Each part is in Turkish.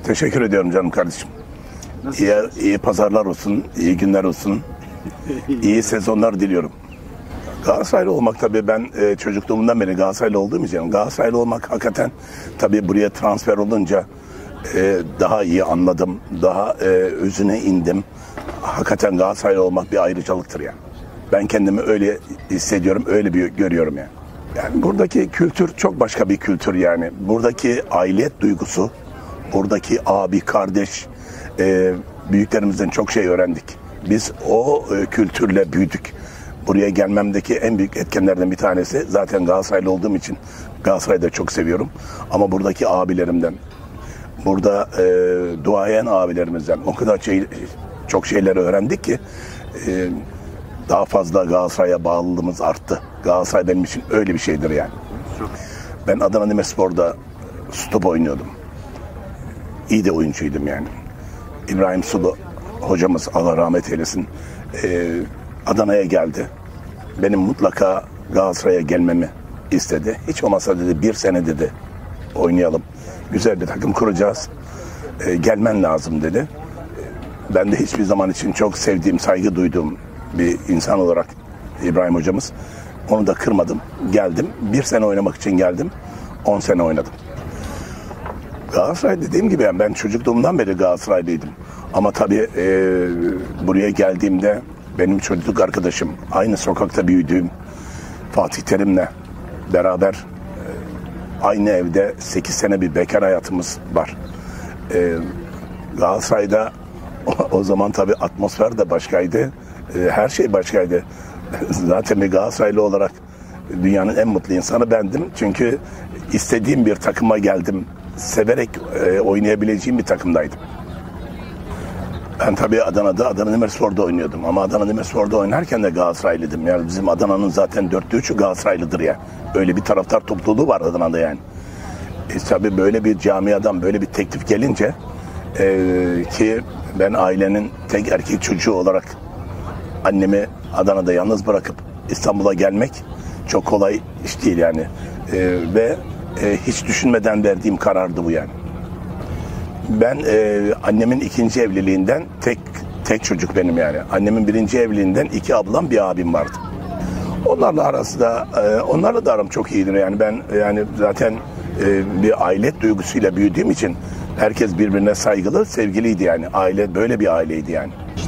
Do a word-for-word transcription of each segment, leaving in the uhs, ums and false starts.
Teşekkür ediyorum canım kardeşim. İyi, iyi pazarlar olsun, iyi günler olsun, iyi sezonlar diliyorum. Galatasaraylı olmak tabii ben e, çocukluğumdan beri Galatasaraylı olduğum için Galatasaraylı olmak hakikaten tabii buraya transfer olunca e, daha iyi anladım, daha e, özüne indim. Hakikaten Galatasaraylı olmak bir ayrıcalıktır yani. Ben kendimi öyle hissediyorum, öyle bir görüyorum yani. Yani buradaki kültür çok başka bir kültür yani. Buradaki aidiyet duygusu, buradaki abi, kardeş, e, büyüklerimizden çok şey öğrendik. Biz o e, kültürle büyüdük. Buraya gelmemdeki en büyük etkenlerden bir tanesi zaten Galatasaraylı olduğum için Galatasaray'ı da çok seviyorum. Ama buradaki abilerimden, burada e, duayen abilerimizden o kadar şey, çok şeyler öğrendik ki e, daha fazla Galatasaray'a bağlılığımız arttı. Galatasaray benim için öyle bir şeydir yani. Ben Adana Demirspor'da stop oynuyordum. İyi de oyuncuydum yani. İbrahim Sulu hocamız Allah rahmet eylesin e, Adana'ya geldi. Benim mutlaka Galatasaray'a gelmemi istedi. Hiç olmazsa dedi bir sene dedi oynayalım. Güzel bir takım kuracağız. E, gelmen lazım dedi. E, ben de hiçbir zaman için çok sevdiğim, saygı duyduğum bir insan olarak İbrahim hocamız. Onu da kırmadım. Geldim. Bir sene oynamak için geldim. On sene oynadım. Galatasaray dediğim gibi yani ben çocukluğumdan beri Galatasaraylıydım. Ama tabii e, buraya geldiğimde benim çocukluk arkadaşım, aynı sokakta büyüdüğüm Fatih Terim'le beraber e, aynı evde sekiz sene bir bekar hayatımız var. E, Galatasaray'da o, o zaman tabii atmosfer de başkaydı. E, her şey başkaydı. Zaten bir Galatasaraylı olarak dünyanın en mutlu insanı bendim. Çünkü istediğim bir takıma geldim. Severek e, oynayabileceğim bir takımdaydım. Ben tabii Adana'da, Adana Demirspor'da oynuyordum. Ama Adana Demirspor'da oynarken de Galatasaraylıydım. Yani bizim Adana'nın zaten dörtte üçü Galatasaraylıdır ya. Öyle bir taraftar topluluğu var Adana'da yani. E, tabii böyle bir camiadan böyle bir teklif gelince e, ki ben ailenin tek erkek çocuğu olarak annemi Adana'da yalnız bırakıp İstanbul'a gelmek çok kolay iş değil yani. E, ve e, hiç düşünmeden verdiğim karardı bu yani. Ben e, annemin ikinci evliliğinden tek tek çocuk benim yani. Annemin birinci evliliğinden iki ablam bir abim vardı. Onlarla arası da e, onlarla da aram çok iyidir yani. Ben yani zaten e, bir aile duygusuyla büyüdüğüm için herkes birbirine saygılı, sevgiliydi yani. Aile böyle bir aileydi yani.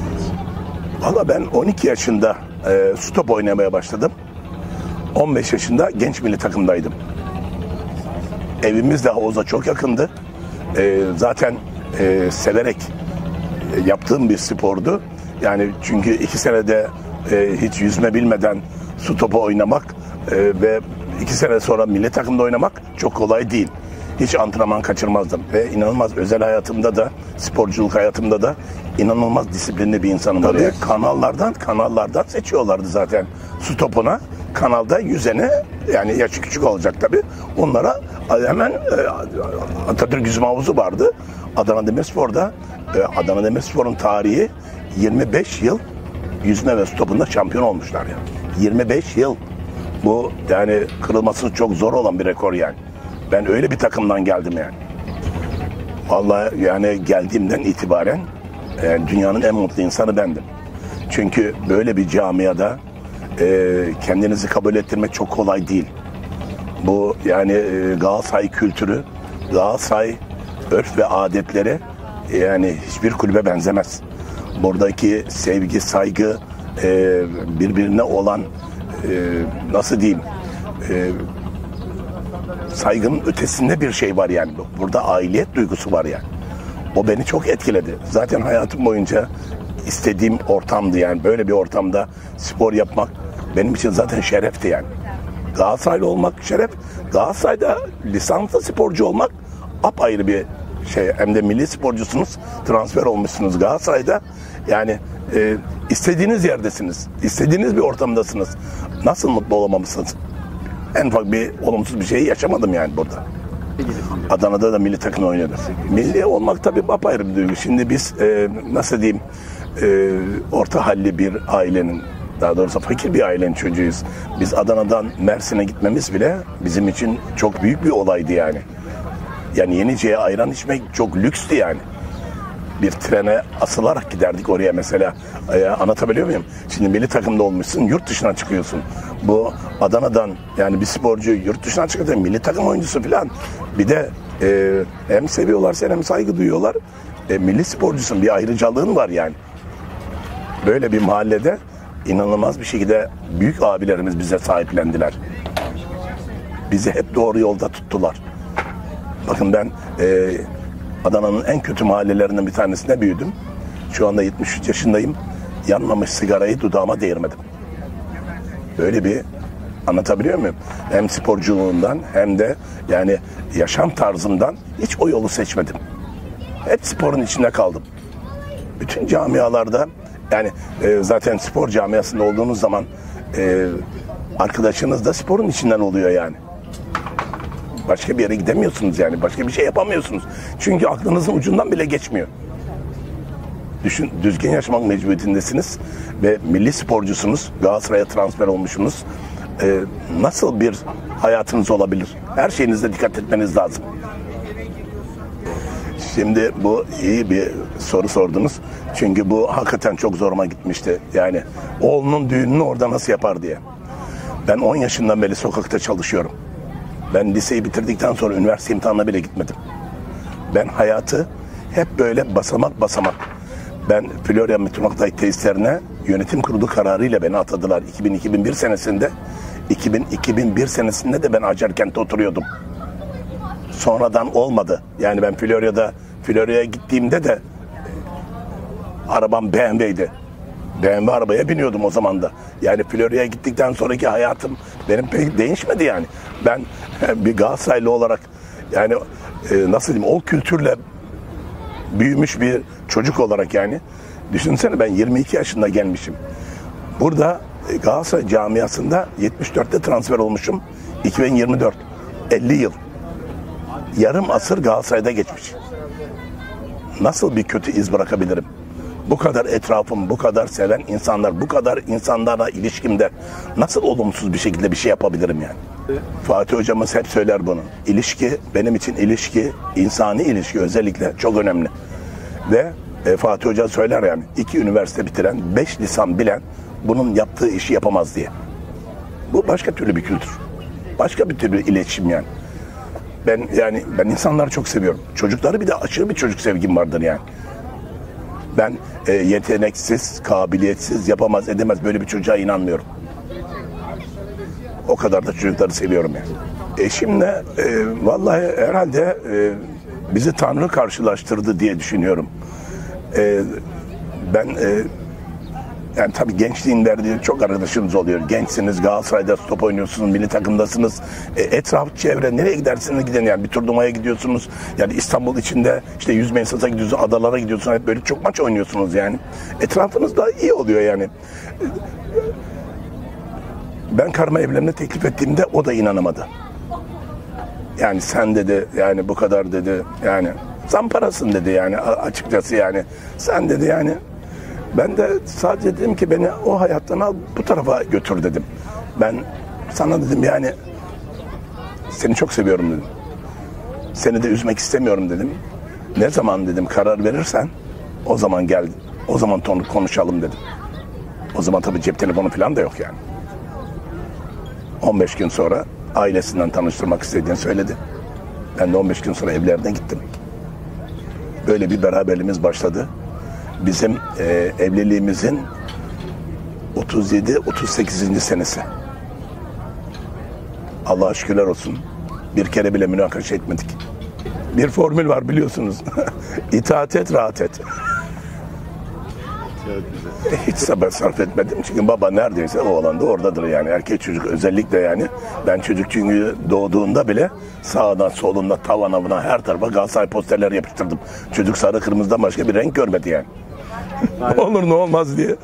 Valla ben on iki yaşında e, stop oynamaya başladım. on beş yaşında genç milli takımdaydım. Evimiz de havuza çok yakındı. E, zaten e, severek yaptığım bir spordu. Yani çünkü iki senede e, hiç yüzme bilmeden su topu oynamak e, ve iki sene sonra milli takımda oynamak çok kolay değil. Hiç antrenman kaçırmazdım ve inanılmaz özel hayatımda da, sporculuk hayatımda da inanılmaz disiplinli bir insanım. Tabii yani. kanallardan kanallardan seçiyorlardı zaten su topuna. Kanalda yüzene yani yaşı küçük olacak tabii. Onlara hemen e, Atatürk Yüzme Havuzu vardı. Adana Demirspor'da e, Adana Demirspor'un tarihi yirmi beş yıl yüzme ve su topunda şampiyon olmuşlar yani. yirmi beş yıl. Bu yani kırılması çok zor olan bir rekor yani. Ben öyle bir takımdan geldim yani. Vallahi yani geldiğimden itibaren e, dünyanın en mutlu insanı bendim. Çünkü böyle bir camiada e, kendinizi kabul ettirmek çok kolay değil. Bu yani e, Galatasaray kültürü, Galatasaray örf ve adetleri e, yani hiçbir kulübe benzemez. Buradaki sevgi, saygı, e, birbirine olan e, nasıl diyeyim e, saygının ötesinde bir şey var yani. Burada aidiyet duygusu var yani. O beni çok etkiledi. Zaten hayatım boyunca istediğim ortamdı yani. Böyle bir ortamda spor yapmak benim için zaten şerefti yani. Galatasaraylı olmak şeref. Galatasaray'da lisanslı sporcu olmak apayrı bir şey. Hem de milli sporcusunuz. Transfer olmuşsunuz Galatasaray'da. Yani e, istediğiniz yerdesiniz. İstediğiniz bir ortamdasınız. Nasıl mutlu olamamışsınız? En ufak bir olumsuz bir şey yaşamadım yani burada. Adana'da da milli takımda oynadım. Milli olmak tabii apayrı bir duygu. Şimdi biz e, nasıl diyeyim e, orta halli bir ailenin, daha doğrusu fakir bir ailenin çocuğuyuz. Biz Adana'dan Mersin'e gitmemiz bile bizim için çok büyük bir olaydı yani. Yani Yenice'ye ayran içmek çok lükstü yani. Bir trene asılarak giderdik oraya mesela. Ee, anlatabiliyor muyum? Şimdi milli takımda olmuşsun, yurt dışına çıkıyorsun. Bu Adana'dan yani bir sporcu yurt dışına çıkıyor, milli takım oyuncusu falan. Bir de e, hem seviyorlar seni hem saygı duyuyorlar. E, milli sporcusun, bir ayrıcalığın var yani. Böyle bir mahallede inanılmaz bir şekilde büyük abilerimiz bize sahiplendiler. Bizi hep doğru yolda tuttular. Bakın ben e, Adana'nın en kötü mahallelerinden bir tanesinde büyüdüm. Şu anda yetmiş üç yaşındayım. Yanmamış sigarayı dudağıma değirmedim. Böyle bir, anlatabiliyor muyum? Hem sporculuğundan hem de yani yaşam tarzımdan hiç o yolu seçmedim. Hep sporun içinde kaldım. Bütün camialarda yani e, zaten spor camiasında olduğunuz zaman e, arkadaşınız da sporun içinden oluyor yani. Başka bir yere gidemiyorsunuz yani. Başka bir şey yapamıyorsunuz. Çünkü aklınızın ucundan bile geçmiyor. Düşün, düzgün yaşamak mecburiyetindesiniz ve milli sporcusunuz. Galatasaray'a transfer olmuşsunuz. Ee, nasıl bir hayatınız olabilir? Her şeyinizde dikkat etmeniz lazım. Şimdi bu iyi bir soru sordunuz. Çünkü bu hakikaten çok zoruma gitmişti. Yani oğlunun düğününü orada nasıl yapar diye. Ben on yaşından beri sokakta çalışıyorum. Ben liseyi bitirdikten sonra üniversite imtihanına bile gitmedim. Ben hayatı hep böyle basamak basamak. Ben Florya Metronoktay tesislerine yönetim kurulu kararıyla beni atadılar. iki bin iki bin bir senesinde. iki bin iki bin bir senesinde de ben Acarkent'te oturuyordum. Sonradan olmadı. Yani ben Florya'da, Florya'ya gittiğimde de arabam B M W'ydi. B M W arabaya biniyordum o zaman da. Yani Florya'ya gittikten sonraki hayatım benim pek değişmedi yani. Ben bir Galatasaraylı olarak yani e, nasıl diyeyim o kültürle büyümüş bir çocuk olarak yani. Düşünsene ben yirmi iki yaşında gelmişim. Burada Galatasaray camiasında yetmiş dörtte transfer olmuşum. iki bin yirmi dört. elli yıl. Yarım asır Galatasaray'da geçmiş. Nasıl bir kötü iz bırakabilirim? Bu kadar etrafım, bu kadar seven insanlar, bu kadar insanlarla ilişkimde nasıl olumsuz bir şekilde bir şey yapabilirim yani? Fatih hocamız hep söyler bunu. İlişki, benim için ilişki, insani ilişki özellikle çok önemli. Ve e, Fatih Hoca söyler yani, iki üniversite bitiren, beş lisan bilen bunun yaptığı işi yapamaz diye. Bu başka türlü bir kültür. Başka bir türlü iletişim yani. Ben yani ben insanları çok seviyorum. Çocukları bir de aşırı bir çocuk sevgim vardır yani. Ben e, yeteneksiz, kabiliyetsiz, yapamaz, edemez böyle bir çocuğa inanmıyorum. O kadar da çocukları seviyorum yani. Eşimle e, vallahi herhalde e, bizi Tanrı karşılaştırdı diye düşünüyorum. E, ben e, yani tabii gençliğin verdiği çok arkadaşımız oluyor. Gençsiniz, Galatasaray'da top oynuyorsunuz, milli takımdasınız. E, etraf, çevre, nereye gidersiniz gidin yani. Bir turnuvaya gidiyorsunuz. Yani İstanbul içinde işte Yüzme Esas'a gidiyorsunuz, adalara gidiyorsunuz. Hep böyle çok maç oynuyorsunuz yani. Etrafınız da iyi oluyor yani. Ben karıma evlenme teklif ettiğimde o da inanamadı. Yani sen dedi, yani bu kadar dedi, yani zamparasın dedi yani açıkçası yani. Sen dedi yani. Ben de sadece dedim ki beni o hayattan al bu tarafa götür dedim. Ben sana dedim yani seni çok seviyorum dedim. Seni de üzmek istemiyorum dedim. Ne zaman dedim karar verirsen o zaman gel, o zaman konuşalım dedim. O zaman tabii cep telefonu falan da yok yani. on beş gün sonra ailesinden tanıştırmak istediğini söyledi. Ben de on beş gün sonra evlerine gittim. Böyle bir beraberliğimiz başladı. Bizim e, evliliğimizin otuz yedi otuz sekizinci senesi. Allah'a şükürler olsun. Bir kere bile münakaşa etmedik. Bir formül var biliyorsunuz. İtaat et, rahat et. Hiç sabır sarf etmedim. Çünkü baba neredeyse o oğlan da oradadır yani. Erkek çocuk özellikle yani. Ben çocuk çünkü doğduğunda bile sağdan solunda tavana her tarafa Galatasaray posterleri yapıştırdım. Çocuk sarı kırmızıdan başka bir renk görmedi yani. Ne olur ne olmaz diye.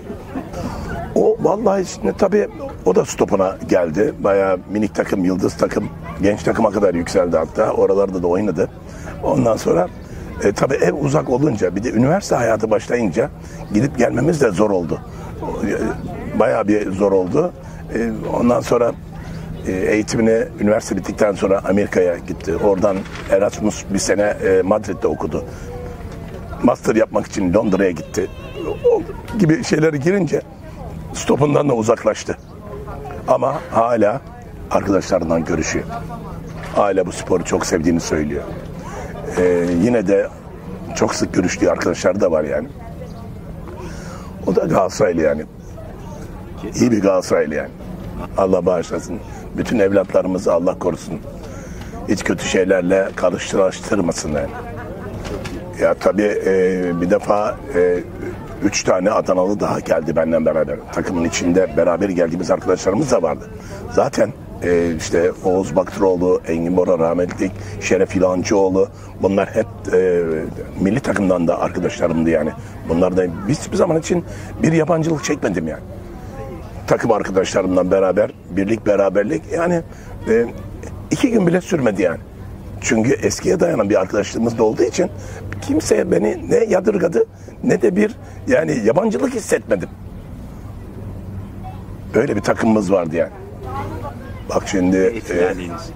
O vallahi şimdi tabii o da stopuna geldi. Bayağı minik takım, yıldız takım, genç takıma kadar yükseldi hatta. Oralarda da oynadı. Ondan sonra e, tabii ev uzak olunca bir de üniversite hayatı başlayınca gidip gelmemiz de zor oldu. Bayağı bir zor oldu. E, ondan sonra eğitimini üniversite bittikten sonra Amerika'ya gitti. Oradan Erasmus bir sene e, Madrid'de okudu. Master yapmak için Londra'ya gitti. O gibi şeyleri girince stopundan da uzaklaştı. Ama hala arkadaşlarından görüşüyor. Hala bu sporu çok sevdiğini söylüyor. Ee, yine de çok sık görüştüğü arkadaşlar da var yani. O da Galatasaraylı yani. İyi bir Galatasaraylı yani. Allah bağışlasın. Bütün evlatlarımızı Allah korusun. Hiç kötü şeylerle karıştırmasın yani. Ya tabii e, bir defa e, üç tane Adanalı daha geldi benden beraber. Takımın içinde beraber geldiğimiz arkadaşlarımız da vardı. Zaten e, işte Oğuz Baktıroğlu, Engin Bora rahmetlik, Şeref İlancıoğlu, bunlar hep e, milli takımdan da arkadaşlarımdı yani. Bunlar da hiçbir zaman için bir yabancılık çekmedim yani. Takım arkadaşlarımla beraber, birlik beraberlik yani e, iki gün bile sürmedi yani. Çünkü eskiye dayanan bir arkadaşlığımız da olduğu için kimseye beni ne yadırgadı ne de bir yani yabancılık hissetmedim. Böyle bir takımımız vardı yani. Bak şimdi e,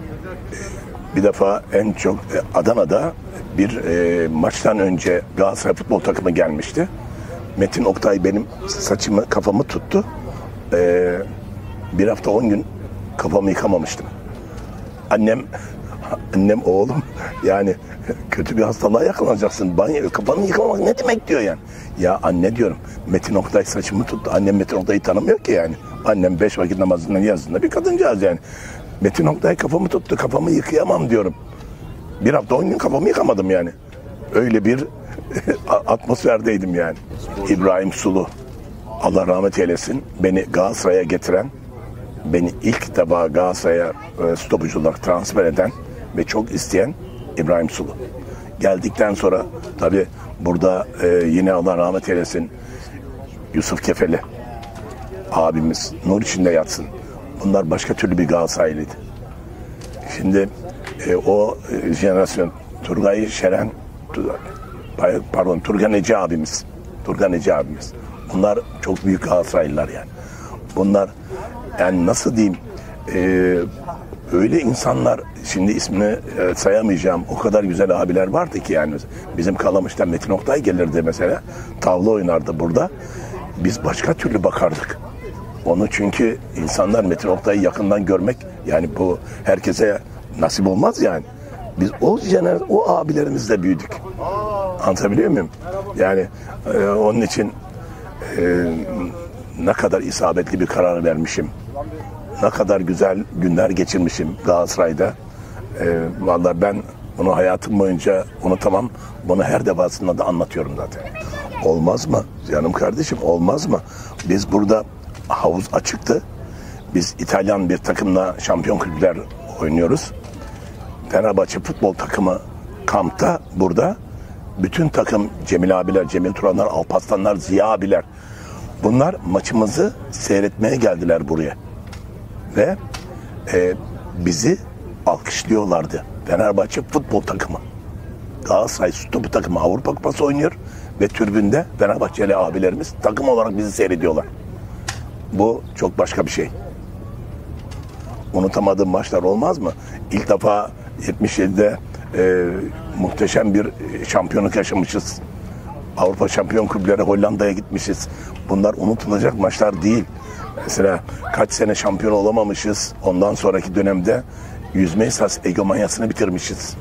bir defa en çok e, Adana'da bir e, maçtan önce Galatasaray futbol takımı gelmişti. Metin Oktay benim saçımı, kafamı tuttu. E, bir hafta on gün kafamı yıkamamıştım. Annem Annem oğlum yani kötü bir hastalığa yakalanacaksın. Banyo, kafanı yıkamamak ne demek diyor yani. Ya anne diyorum, Metin Oktay saçımı tuttu. Annem Metin Oktay'ı tanımıyor ki yani. Annem beş vakit namazından yazında bir kadıncağız yani. Metin Oktay kafamı tuttu, kafamı yıkayamam diyorum. Bir hafta on gün kafamı yıkamadım yani. Öyle bir atmosferdeydim yani. İbrahim Sulu, Allah rahmet eylesin, beni Galatasaray'a getiren, beni ilk defa Galatasaray'a e, stopucu olarak transfer eden ve çok isteyen İbrahim Sulu. Geldikten sonra tabii burada e, yine Allah rahmet eylesin Yusuf Kefeli abimiz, nur içinde yatsın. Bunlar başka türlü bir Galatasaraylıydı. Şimdi e, o e, jenerasyon Turgay Şeren, pardon Turgan Ece abimiz, Turgan Ece abimiz. Bunlar çok büyük Galatasaraylılar yani. Bunlar yani nasıl diyeyim e, öyle insanlar, şimdi ismini e, sayamayacağım, o kadar güzel abiler vardı ki yani. Bizim Kalamış'tan Metin Oktay gelirdi mesela, tavla oynardı burada. Biz başka türlü bakardık. Onu çünkü insanlar Metin Oktay'ı yakından görmek yani bu herkese nasip olmaz yani. Biz o jener, o abilerimizle büyüdük. Anlatabiliyor muyum? Yani e, onun için e, ne kadar isabetli bir karar vermişim. Ne kadar güzel günler geçirmişim Galatasaray'da. E, vallahi ben bunu hayatım boyunca unutamam. Bunu her defasında da anlatıyorum zaten. Olmaz mı? Canım kardeşim olmaz mı? Biz burada havuz açıktı. Biz İtalyan bir takımla şampiyon kulüpler oynuyoruz. Fenerbahçe futbol takımı kampta burada. Bütün takım Cemil abiler, Cemil Turanlar, Alparslanlar, Ziya abiler. Bunlar maçımızı seyretmeye geldiler buraya. Ve e, bizi alkışlıyorlardı. Fenerbahçe futbol takımı. Galatasaray topu takımı Avrupa Kupası oynuyor ve tribünde Fenerbahçeli abilerimiz takım olarak bizi seyrediyorlar. Bu çok başka bir şey. Unutamadığım maçlar olmaz mı? İlk defa yetmiş yedide e, muhteşem bir şampiyonluk yaşamışız. Avrupa Şampiyon Kulüpleri Hollanda'ya gitmişiz. Bunlar unutulacak maçlar değil. Mesela kaç sene şampiyon olamamışız. Ondan sonraki dönemde yüzme esas egomanyasını bitirmişiz.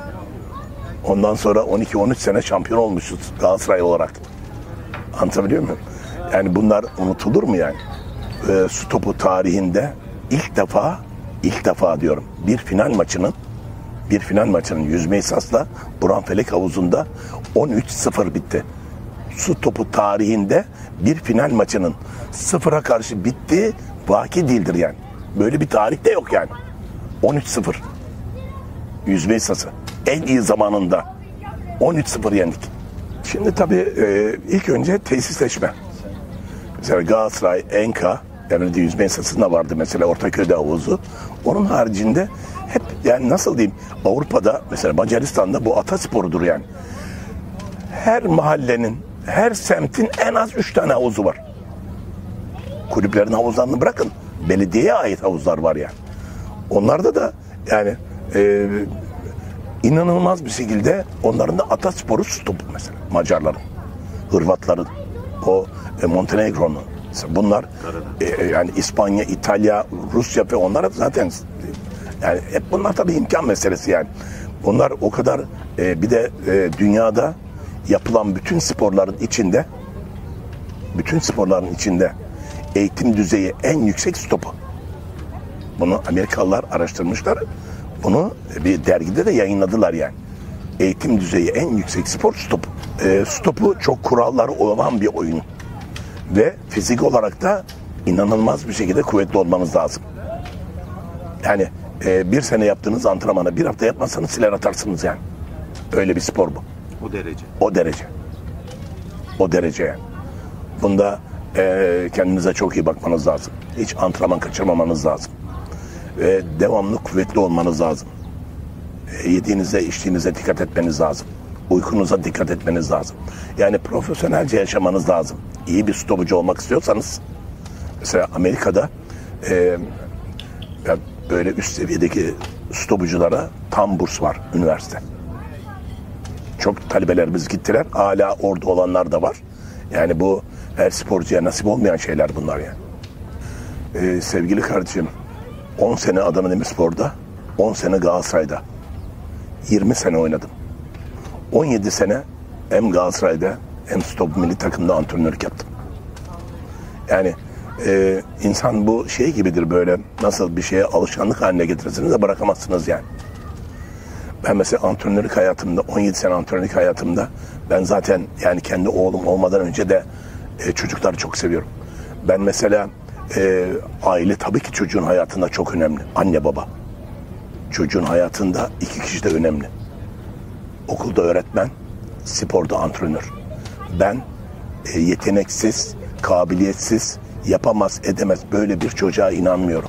Ondan sonra on iki on üç sene şampiyon olmuşuz Galatasaray olarak. Anlatabiliyor muyum? Yani bunlar unutulur mu yani? E, su topu tarihinde ilk defa, ilk defa diyorum bir final maçının bir final maçının yüzme esasla Buranfelek havuzunda on üç sıfır bitti. Su topu tarihinde bir final maçının sıfıra karşı bittiği vaki değildir yani. Böyle bir tarih de yok yani. on üç sıfır. Yüzme esası. En iyi zamanında on üç sıfır yendik. Şimdi tabii e, ilk önce tesisleşme. Mesela Galatasaray, Enka, yani yüzme esasında vardı mesela Ortaköy'de havuzu. Onun haricinde hep yani nasıl diyeyim Avrupa'da mesela Macaristan'da bu atasporudur yani. Her mahallenin, her semtin en az üç tane havuzu var. Kulüplerin havuzlarını bırakın. Belediyeye ait havuzlar var yani. Onlarda da yani e, inanılmaz bir şekilde onların da atasporu stop mesela. Macarların, Hırvatların, o e, Montenegro'nun. Bunlar e, yani İspanya, İtalya, Rusya ve onlar zaten yani hep bunlar tabii imkan meselesi yani. Bunlar o kadar e, bir de e, dünyada yapılan bütün sporların içinde bütün sporların içinde eğitim düzeyi en yüksek stopu. Bunu Amerikalılar araştırmışlar. Bunu bir dergide de yayınladılar yani. Eğitim düzeyi en yüksek spor stopu. E, stopu çok kuralları olan bir oyun. Ve fizik olarak da inanılmaz bir şekilde kuvvetli olmanız lazım. Yani e, bir sene yaptığınız antrenmanı bir hafta yapmazsanız siler atarsınız yani. Öyle bir spor bu. O derece. O derece. O derece yani. Bunda e, kendinize çok iyi bakmanız lazım. Hiç antrenman kaçırmamanız lazım. Ve devamlı kuvvetli olmanız lazım. E, yediğinize, içtiğinize dikkat etmeniz lazım. Uykunuza dikkat etmeniz lazım. Yani profesyonelce yaşamanız lazım. İyi bir stopucu olmak istiyorsanız, mesela Amerika'da e, böyle üst seviyedeki stopuculara tam burs var üniversite. Çok talebelerimiz gittiler. Hala orada olanlar da var. Yani bu her sporcuya nasip olmayan şeyler bunlar yani. Ee, sevgili kardeşim, on sene Adana Demirspor'da, on sene Galatasaray'da, yirmi sene oynadım. on yedi sene hem Galatasaray'da hem Stop milli takımda antrenörlük yaptım. Yani e, insan bu şey gibidir, böyle nasıl bir şeye alışkanlık haline getirirsiniz de bırakamazsınız yani. Ben mesela antrenörlük hayatımda, on yedi sene antrenörlük hayatımda ben zaten yani kendi oğlum olmadan önce de e, çocukları çok seviyorum. Ben mesela e, aile tabii ki çocuğun hayatında çok önemli. Anne baba. Çocuğun hayatında iki kişi de önemli. Okulda öğretmen, sporda antrenör. Ben e, yeteneksiz, kabiliyetsiz, yapamaz, edemez böyle bir çocuğa inanmıyorum.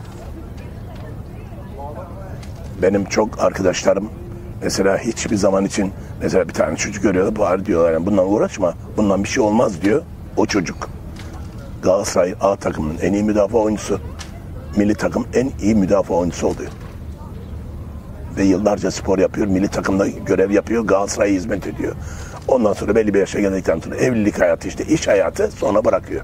Benim çok arkadaşlarım mesela hiçbir zaman için mesela bir tane çocuk görüyorlar, bari diyorlar yani bundan uğraşma, bundan bir şey olmaz diyor. O çocuk Galatasaray A takımının en iyi müdafaa oyuncusu, milli takım en iyi müdafaa oyuncusu oluyor. Ve yıllarca spor yapıyor, milli takımda görev yapıyor, Galatasaray'a hizmet ediyor. Ondan sonra belli bir yaşa geldikten sonra evlilik hayatı, işte iş hayatı, sonra bırakıyor.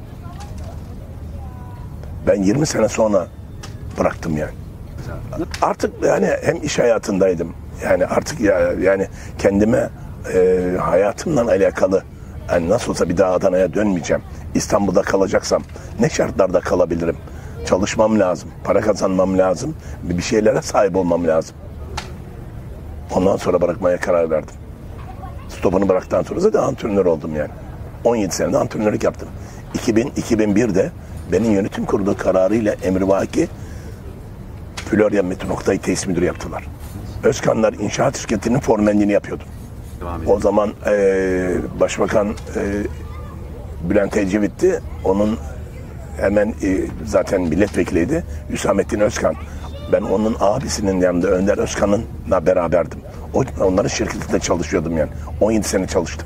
Ben yirmi sene sonra bıraktım yani. Artık yani hem iş hayatındaydım. Yani artık ya, yani kendime e, hayatımla alakalı, yani nasıl olsa bir daha Adana'ya dönmeyeceğim. İstanbul'da kalacaksam ne şartlarda kalabilirim? Çalışmam lazım, para kazanmam lazım, bir şeylere sahip olmam lazım. Ondan sonra bırakmaya karar verdim. Stopunu bıraktıktan sonra zaten antrenör oldum yani. on yedi senede antrenörlük yaptım. iki bin iki bin birde benim yönetim kurulu kararıyla emrivaki Florya Metin Oktay tesis müdürü yaptılar. Özkanlar İnşaat Şirketi'nin formenliğini yapıyordum. O zaman e, Başbakan e, Bülent Ecevit'ti. Onun hemen e, zaten milletvekiliydi. Hüsamettin Özkan. Ben onun abisinin yanında Önder Özkan'ınla beraberdim. O, onların şirketinde çalışıyordum yani. on yedi sene çalıştım.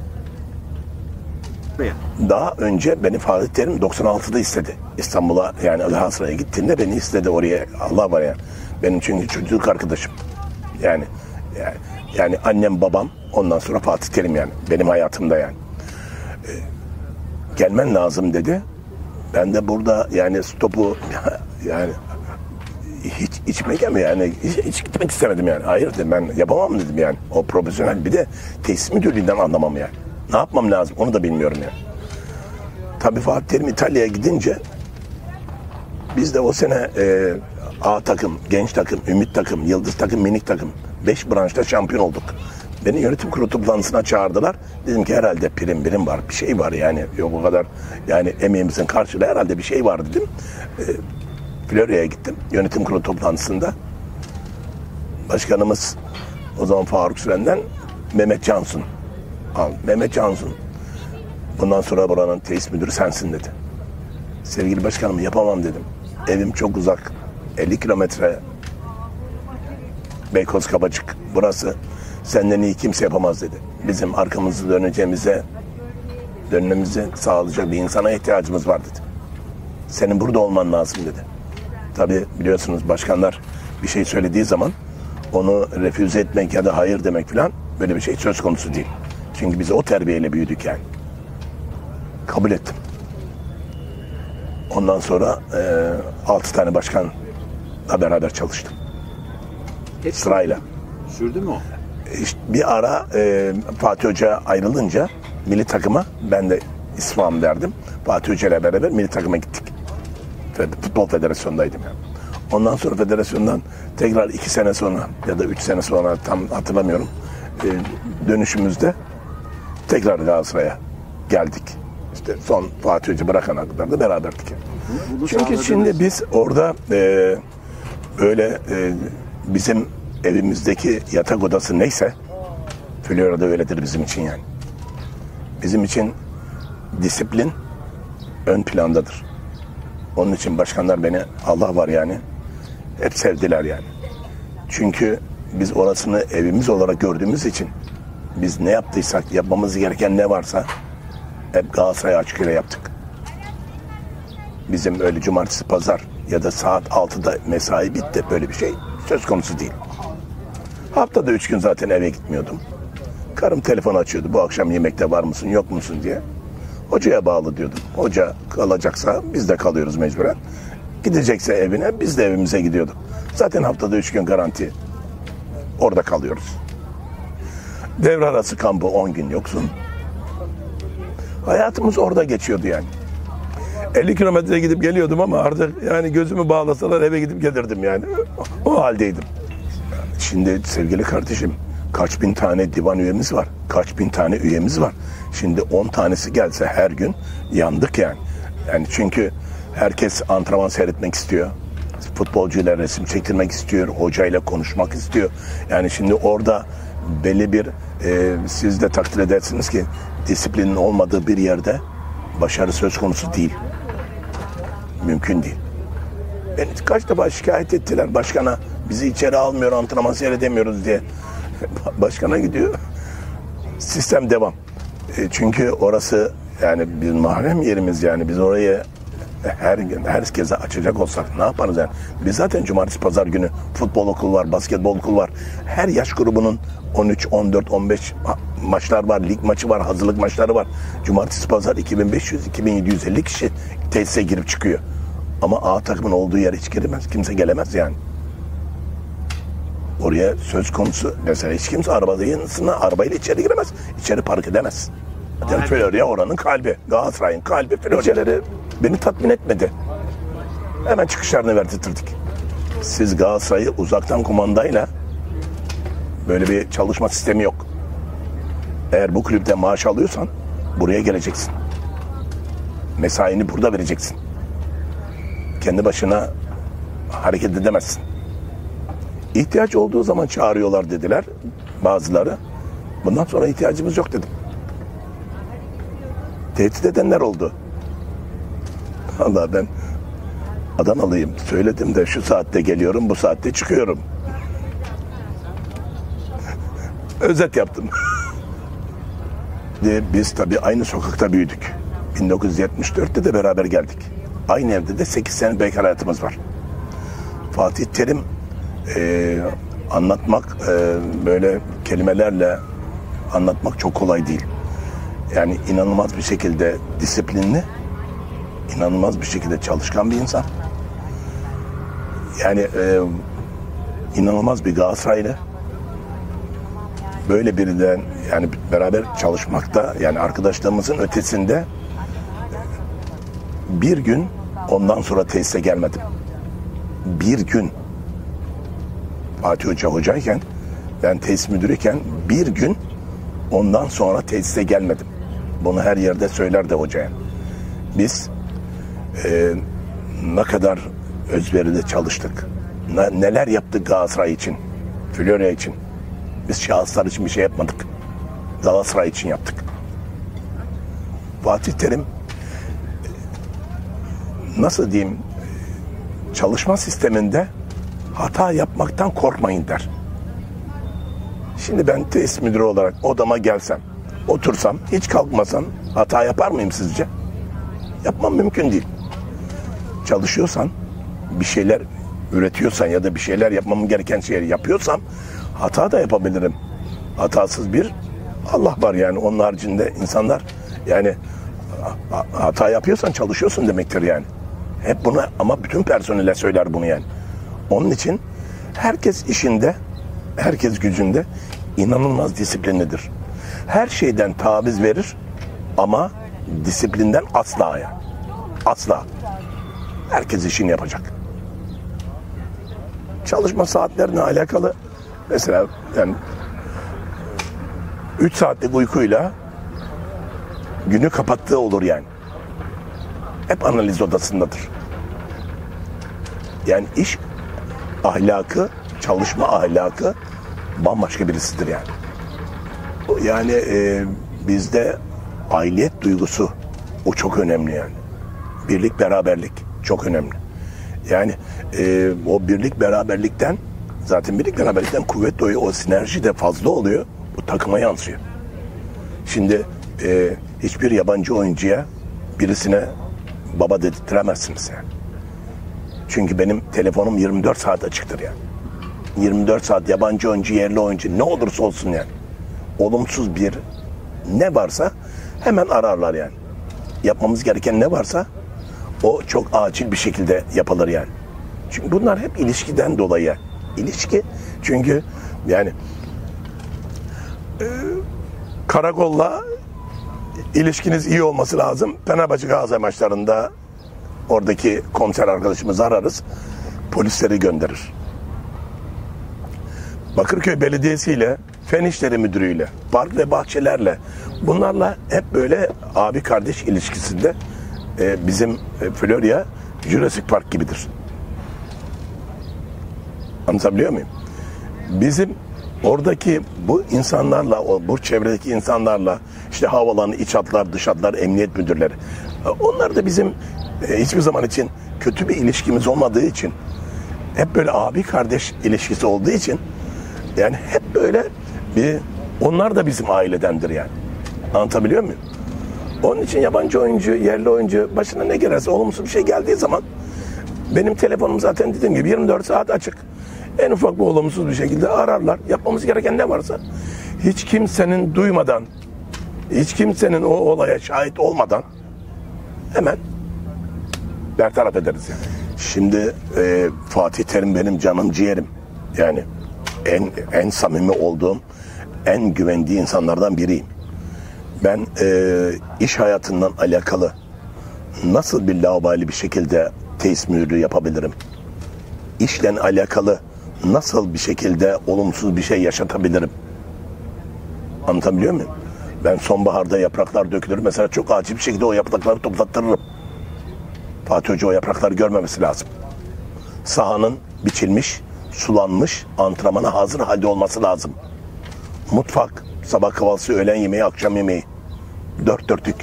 Daha önce beni Fatih Terim doksan altıda istedi. İstanbul'a yani Galatasaray'a gittiğinde beni istedi oraya. Allah var yani. Benim çünkü çocukluk arkadaşım. Yani, yani yani annem babam, ondan sonra Fatih Terim yani. Benim hayatımda yani. Ee, gelmen lazım dedi. Ben de burada yani stopu yani hiç içmek mi yani hiç, hiç gitmek istemedim yani. Hayır dedim, ben yapamam dedim yani. O profesyonel, bir de tesis müdürlüğünden anlamam yani. Ne yapmam lazım onu da bilmiyorum yani. Tabii Fatih Terim İtalya'ya gidince biz de o sene e, A takım, genç takım, ümit takım, yıldız takım, minik takım beş branşta şampiyon olduk. Beni yönetim kurulu toplantısına çağırdılar. Dedim ki herhalde prim birim var, bir şey var yani. Yok o kadar yani emeğimizin karşılığı herhalde bir şey var dedim. E, Florya'ya gittim yönetim kurulu toplantısında. Başkanımız o zaman Faruk Süren'den Mehmet Cansun. Al, Mehmet Cansun. Bundan sonra buranın tesis müdürü sensin dedi. Sevgili başkanım yapamam dedim. Evim çok uzak. elli kilometre. Beykoz Kabacık. Burası senden iyi kimse yapamaz dedi. Bizim arkamızı döneceğimize, dönmemizi sağlayacak bir insana ihtiyacımız var dedi. Senin burada olman lazım dedi. Tabii biliyorsunuz başkanlar bir şey söylediği zaman onu refüze etmek ya da hayır demek falan böyle bir şey söz konusu değil. Çünkü biz o terbiyeyle büyüdük yani. Kabul ettim. Ondan sonra e, altı tane başkanla beraber çalıştım. Hep Sırayla. Sürdü mü o? İşte bir ara e, Fatih Hoca ayrılınca milli takıma ben de ismamı verdim. Fatih Hoca ile beraber milli takıma gittik. Futbol Federasyonu'ndaydım yani. Ondan sonra federasyondan tekrar iki sene sonra ya da üç sene sonra tam hatırlamıyorum e, dönüşümüzde tekrar Galatasaray'a geldik. İşte son Fatih Hoca bırakana kadar da beraberdik. Yani. Bunu Çünkü sağladınız. şimdi biz orada e, böyle e, bizim evimizdeki yatak odası neyse Florya'da öyledir bizim için yani. Bizim için disiplin ön plandadır. Onun için başkanlar beni, Allah var yani, hep sevdiler yani. Çünkü biz orasını evimiz olarak gördüğümüz için biz ne yaptıysak, yapmamız gereken ne varsa hep Galatasaray'a açık ile yaptık. Bizim öyle cumartesi, pazar ya da saat altıda mesai bitti, böyle bir şey söz konusu değil. Haftada üç gün zaten eve gitmiyordum. Karım telefon açıyordu, bu akşam yemekte var mısın yok musun diye. Hocaya bağlı diyordum. Hoca kalacaksa biz de kalıyoruz mecburen. Gidecekse evine biz de evimize gidiyorduk. Zaten haftada üç gün garanti orada kalıyoruz. Devre arası kampı on gün yoksun. Hayatımız orada geçiyordu yani. elli kilometre gidip geliyordum ama artık yani gözümü bağlasalar eve gidip gelirdim yani. O haldeydim. Şimdi sevgili kardeşim, kaç bin tane divan üyemiz var. Kaç bin tane üyemiz var. Şimdi on tanesi gelse her gün yandık yani. Yani çünkü herkes antrenman seyretmek istiyor. Futbolcuyla resim çektirmek istiyor. Hocayla konuşmak istiyor. Yani şimdi orada belli bir e, siz de takdir edersiniz ki disiplinin olmadığı bir yerde başarı söz konusu değil. Mümkün değil. Beni kaç defa şikayet ettiler başkana. Bizi içeri almıyor, antrenman seyredemiyoruz diye. Başkana gidiyor. Sistem devam. E, çünkü orası yani bir mahrem yerimiz yani. Biz orayı her gün herkese açacak olsak ne yaparız yani? Biz zaten cumartesi pazar günü futbol okulu var, basketbol okulu var. Her yaş grubunun on üç, on dört, on beş maçlar var, lig maçı var, hazırlık maçları var. Cumartesi pazar iki bin beş yüz, iki bin yedi yüz elli kişi tesise girip çıkıyor. Ama A takımın olduğu yer hiç giremez. Kimse gelemez yani. Oraya söz konusu mesela hiç kimse arabasına arabayla içeri giremez. İçeri park edemez. Yani Florya oranın kalbi. Galatasaray'ın kalbi. Florya'ları beni tatmin etmedi. Hemen çıkışlarını verdirttirdik. Siz Galatasaray'ı uzaktan kumandayla böyle bir çalışma sistemi yok. Eğer bu kulüpte maaş alıyorsan buraya geleceksin. Mesaini burada vereceksin. Kendi başına hareket edemezsin. İhtiyaç olduğu zaman çağırıyorlar dediler bazıları. Bundan sonra ihtiyacımız yok dedim. Tehdit edenler oldu. Vallahi ben Adanalıyım. Söyledim de şu saatte geliyorum, bu saatte çıkıyorum. Özet yaptım. Biz tabii aynı sokakta büyüdük. bin dokuz yüz yetmiş dörtte de beraber geldik. Aynı evde de sekiz sene bekar hayatımız var. Fatih Terim e, anlatmak e, böyle kelimelerle anlatmak çok kolay değil. Yani inanılmaz bir şekilde disiplinli, inanılmaz bir şekilde çalışkan bir insan. Yani e, inanılmaz bir Galatasaraylı. Böyle birinden yani beraber çalışmakta yani arkadaşlarımızın ötesinde bir gün ondan sonra tesise gelmedim. Bir gün Fatih Hoca hocayken ben tesis müdürüyken bir gün ondan sonra tesise gelmedim. Bunu her yerde söylerdi hocaya. Biz e, ne kadar özveride çalıştık. Ne, neler yaptık Galatasaray için, Florya için. Biz şahıslar için bir şey yapmadık. Galatasaray için yaptık. Fatih Terim nasıl diyeyim çalışma sisteminde hata yapmaktan korkmayın der. Şimdi ben tesis müdürü olarak odama gelsem, otursam, hiç kalkmasam hata yapar mıyım sizce? Yapmam mümkün değil. Çalışıyorsan, bir şeyler üretiyorsan ya da bir şeyler yapmam gereken şeyleri yapıyorsam hata da yapabilirim. Hatasız bir Allah var yani. Onun haricinde insanlar yani hata yapıyorsan çalışıyorsun demektir yani. Hep bunu ama bütün personele söyler bunu yani. Onun için herkes işinde, herkes gücünde inanılmaz disiplinlidir. Her şeyden taviz verir ama disiplinden asla yani. Asla. Herkes işini yapacak. Çalışma saatlerine alakalı mesela yani üç saatlik uykuyla günü kapattığı olur yani. Hep analiz odasındadır. Yani iş ahlakı, çalışma ahlakı bambaşka birisidir yani. Yani e, bizde aidiyet duygusu o çok önemli yani. Birlik, beraberlik çok önemli. Yani e, o birlik, beraberlikten zaten birlik, beraberlikten kuvvet doğuyor. O sinerji de fazla oluyor. Bu takıma yansıyor. Şimdi e, hiçbir yabancı oyuncuya birisine baba dedirtemezsiniz yani. Çünkü benim telefonum yirmi dört saat açıktır yani. yirmi dört saat yabancı oyuncu, yerli oyuncu ne olursa olsun yani. Olumsuz bir ne varsa hemen ararlar yani. Yapmamız gereken ne varsa o çok acil bir şekilde yapılır yani. Çünkü bunlar hep ilişkiden dolayı yani. İlişki çünkü yani e, karakolla ilişkiniz iyi olması lazım. Fenerbahçe Galatasaray maçlarında oradaki komiser arkadaşımızı ararız. Polisleri gönderir. Bakırköy Belediyesi ile Fen İşleri Müdürü'yle, park ve bahçelerle bunlarla hep böyle abi kardeş ilişkisinde e, bizim e, Florya Jurassic Park gibidir. Anlatabiliyor muyum? Bizim oradaki bu insanlarla, o bu çevredeki insanlarla işte havalanı, iç hatlar, dış hatlar, emniyet müdürleri. Onlar da bizim e, hiçbir zaman için kötü bir ilişkimiz olmadığı için hep böyle abi kardeş ilişkisi olduğu için yani hep böyle bir onlar da bizim ailedendir yani. Anlatabiliyor muyum? Onun için yabancı oyuncu, yerli oyuncu başına ne gelirse olumsuz bir şey geldiği zaman benim telefonum zaten dediğim gibi yirmi dört saat açık. En ufak bir olumsuz bir şekilde ararlar. Yapmamız gereken ne varsa hiç kimsenin duymadan, hiç kimsenin o olaya şahit olmadan hemen bertaraf ederiz yani. Şimdi e, Fatih Terim benim canım ciğerim. Yani en en samimi olduğum, en güvendiği insanlardan biriyim. Ben e, iş hayatından alakalı nasıl bir laubali bir şekilde tesis müdürlüğü yapabilirim? İşle alakalı nasıl bir şekilde olumsuz bir şey yaşatabilirim? Anlatabiliyor muyum? Ben sonbaharda yapraklar dökülür. Mesela çok acil bir şekilde o yaprakları toplattırırım. Fatih Hoca o yaprakları görmemesi lazım. Sahanın biçilmiş, sulanmış, antrenmana hazır halde olması lazım. Mutfak, sabah kahvaltısı, öğlen yemeği, akşam yemeği. Dört dörtlük.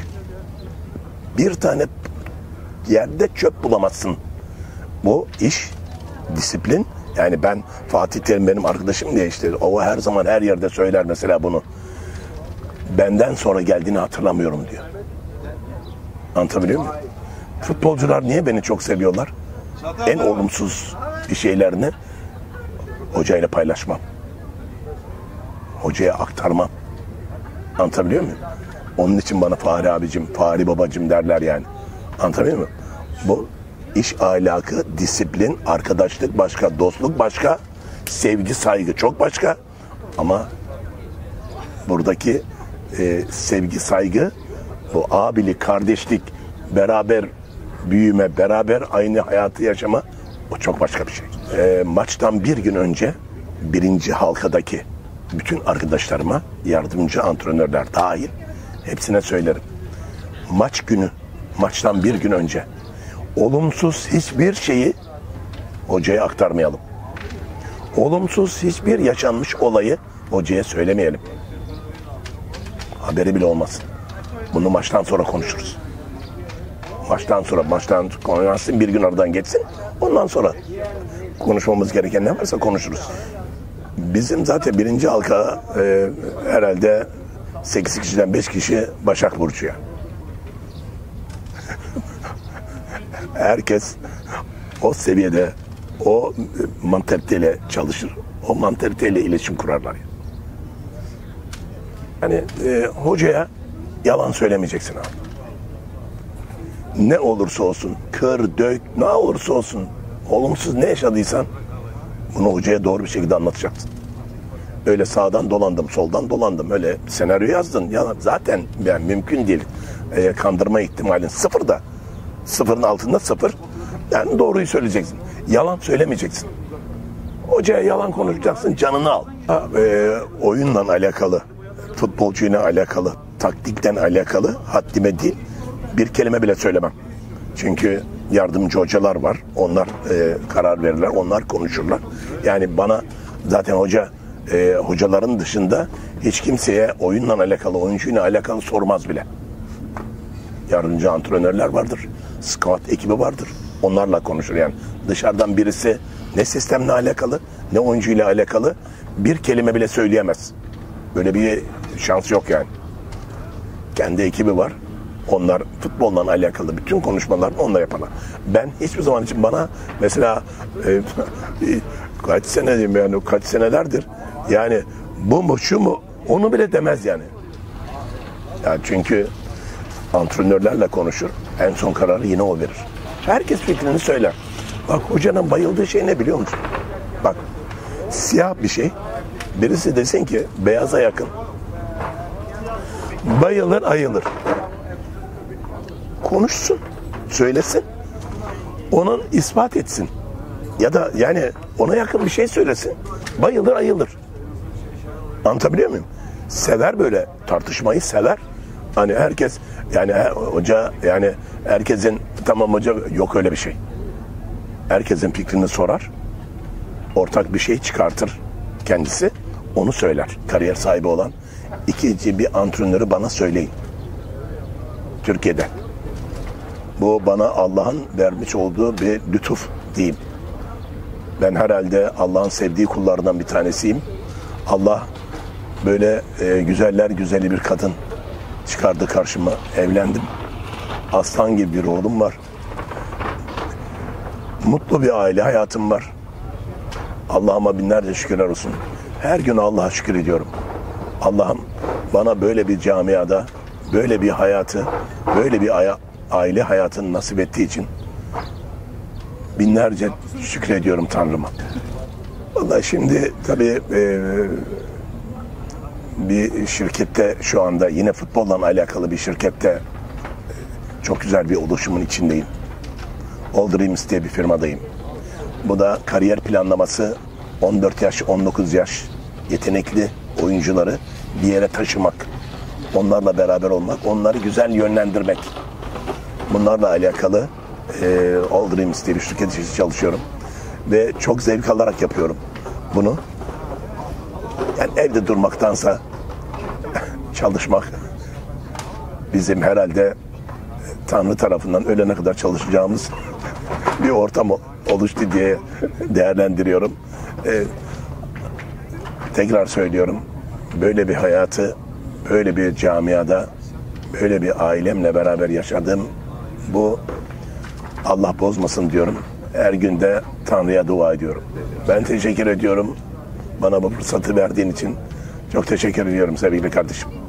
Bir tane yerde çöp bulamazsın. Bu iş, disiplin. Yani ben Fatih Terim benim arkadaşım diye işte o her zaman her yerde söyler mesela bunu. Benden sonra geldiğini hatırlamıyorum diyor. Anlatabiliyor muyum? Futbolcular niye beni çok seviyorlar? En olumsuz bir şeylerini hocayla paylaşmam. Hocaya aktarmam. Anlatabiliyor muyum? Onun için bana Fahri abicim, Fahri babacım derler yani. Anlatabiliyor muyum? Bu iş ahlakı, disiplin, arkadaşlık başka, dostluk başka, sevgi, saygı çok başka. Ama buradaki e, sevgi, saygı, bu abilik, kardeşlik, beraber büyüme, beraber aynı hayatı yaşama o çok başka bir şey. E, maçtan bir gün önce birinci halkadaki bütün arkadaşlarıma, yardımcı antrenörler dahil hepsine söylerim. Maç günü, maçtan bir gün önce olumsuz hiçbir şeyi hocaya aktarmayalım. Olumsuz hiçbir yaşanmış olayı hocaya söylemeyelim. Haberi bile olmasın. Bunu maçtan sonra konuşuruz. Maçtan sonra, maçtan konuşarsın, bir gün aradan geçsin. Ondan sonra konuşmamız gereken ne varsa konuşuruz. Bizim zaten birinci halka e, herhalde sekiz kişiden beş kişi Başak Burcu ya. Herkes o seviyede o mantaliteyle çalışır. O mantaliteyle iletişim kurarlar. Yani e, hocaya yalan söylemeyeceksin abi. Ne olursa olsun, kır, dök, ne olursa olsun, olumsuz ne yaşadıysan bunu hocaya doğru bir şekilde anlatacaksın. Öyle sağdan dolandım, soldan dolandım, öyle senaryo yazdın. Ya zaten yani mümkün değil. E, kandırma ihtimalin sıfır da. Sıfırın altında sıfır. Yani doğruyu söyleyeceksin. Yalan söylemeyeceksin. Hocaya yalan konuşacaksın, canını al. Ha, e, oyunla alakalı, futbolcuyla alakalı, taktikten alakalı haddime değil, bir kelime bile söylemem. Çünkü yardımcı hocalar var. Onlar e, karar verirler, onlar konuşurlar. Yani bana zaten hoca e, hocaların dışında hiç kimseye oyunla alakalı, oyuncuyla alakalı sormaz bile. Yardımcı antrenörler vardır. Scout ekibi vardır. Onlarla konuşur yani. Dışarıdan birisi ne sistemle alakalı, ne oyuncuyla alakalı bir kelime bile söyleyemez. Böyle bir şans yok yani. Kendi ekibi var. Onlar futbolla alakalı bütün konuşmalarını onunla yaparlar. Ben hiçbir zaman için bana mesela e, kaç sene diyeyim yani kaç senelerdir yani bu mu şu mu onu bile demez yani. Yani çünkü antrenörlerle konuşur. En son kararı yine o verir. Herkes fikrini söyler. Bak hocanın bayıldığı şey ne biliyor musun? Bak siyah bir şey. Birisi desin ki beyaza yakın. Bayılır ayılır. Konuşsun. Söylesin. Onun ispat etsin. Ya da yani ona yakın bir şey söylesin. Bayılır ayılır. Anlatabiliyor muyum? Sever böyle tartışmayı sever. Hani herkes yani hoca yani herkesin tamam hoca yok öyle bir şey. Herkesin fikrini sorar. Ortak bir şey çıkartır kendisi. Onu söyler. Kariyer sahibi olan ikinci bir antrenörü bana söyleyin. Türkiye'de. Bu bana Allah'ın vermiş olduğu bir lütuf diyeyim. Ben herhalde Allah'ın sevdiği kullarından bir tanesiyim. Allah böyle e, güzeller güzeli bir kadın çıkardı karşıma. Evlendim. Aslan gibi bir oğlum var. Mutlu bir aile hayatım var. Allah'ıma binlerce şükürler olsun. Her gün Allah'a şükür ediyorum. Allah'ım bana böyle bir camiada, böyle bir hayatı, böyle bir aile hayatını nasip ettiği için binlerce şükrediyorum Tanrı'ma. Vallahi şimdi tabii e, bir şirkette şu anda yine futbolla alakalı bir şirkette çok güzel bir oluşumun içindeyim. All Dreams diye bir firmadayım. Bu da kariyer planlaması on dört yaş, on dokuz yaş yetenekli oyuncuları bir yere taşımak. Onlarla beraber olmak, onları güzel yönlendirmek. Bunlarla alakalı e, All Dreams diye bir şirket için çalışıyorum. Ve çok zevk alarak yapıyorum bunu. Yani evde durmaktansa çalışmak bizim herhalde Tanrı tarafından ölene kadar çalışacağımız bir ortam oluştu diye değerlendiriyorum. Ee, tekrar söylüyorum, böyle bir hayatı, böyle bir camiada, böyle bir ailemle beraber yaşadığım bu Allah bozmasın diyorum. Her gün de Tanrı'ya dua ediyorum. Ben teşekkür ediyorum. Bana bu fırsatı verdiğin için çok teşekkür ediyorum sevgili kardeşim.